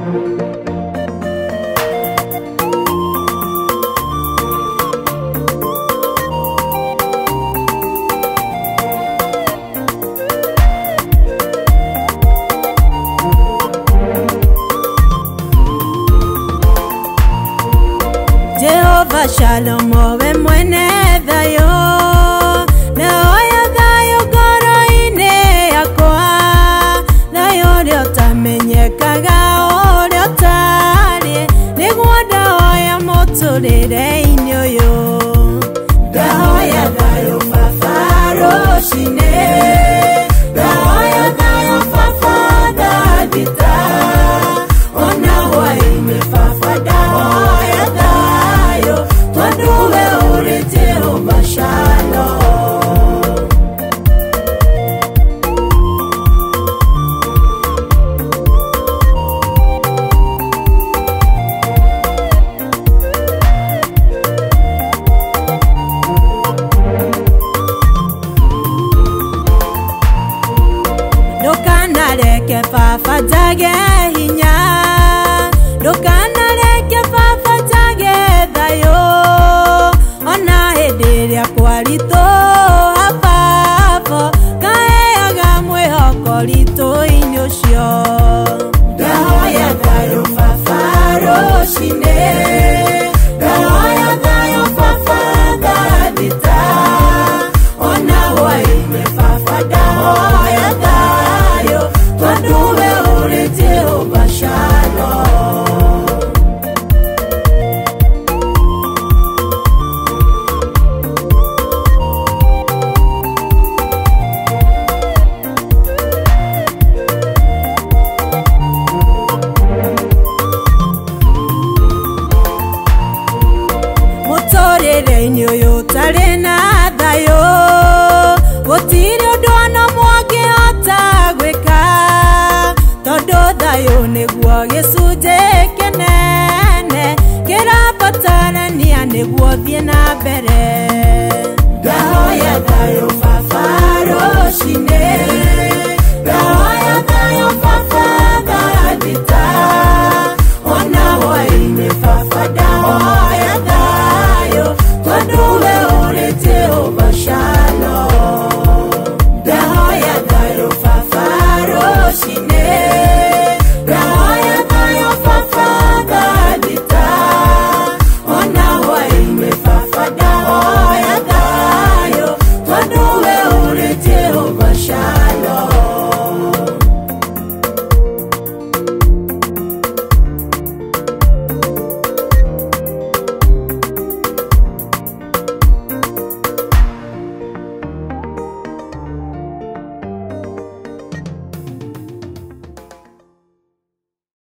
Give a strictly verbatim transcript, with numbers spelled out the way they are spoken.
Jehovah Shalom owe mwene thayo na oya thayo ngoro-inĩ yakwa thayo ũrĩa ũtamenyekaga ũrĩa ũtarĩ nĩguo ndahoya mũtũrĩre-inĩ ũyũ ndahoya thayo baba rũcinĩ ndahoya thayo baba ndathita ona hwaĩ-inĩ baba ndahoya thayo tondũ we ũrĩ Jehovah Shalom. Ndukanareke baba njage hinya ndukanareke baba njage thayo ona hĩndĩ ĩrĩa kwaritũha baba ngaheaga mwĩhoko ritũ-inĩ ũcio ndahoya thayo baba rũcinĩ ndahoya thayo baba ndathita ona hwaĩ-inĩ baba ndahoya thayo tondũ we ũrĩ Jehovah Shalom. Mũtũrĩre-inĩ ũyũ ũtarĩ na thayo gũtirĩ ũndũ ona mũngĩhota gwĩka tondũ thayo nĩguo gĩcunjĩ kĩnene kĩrabatarania nĩguo thiĩ na mbere ndahoya thayo baba rũcinĩ ndahoya thayo baba